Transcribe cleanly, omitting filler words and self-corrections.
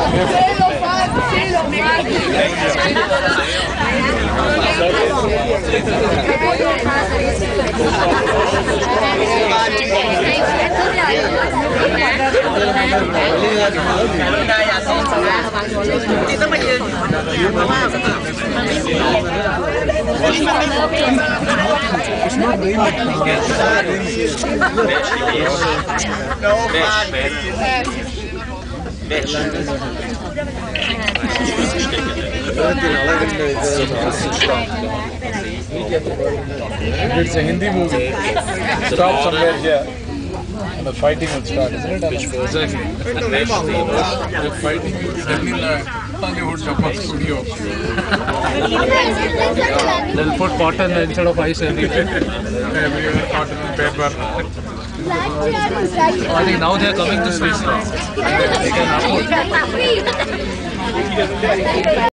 ต้องมายืนเพราะว่ามันไม่มี It's a Hindi movie. Stop somewhere here. The fighting will start, isn't it? Exactly. The fighting is in Hollywood Japan studio. They'll put cotton instead of ice everywhere. Everywhere cotton and paper. I think now they are coming to Swiss. They can afford.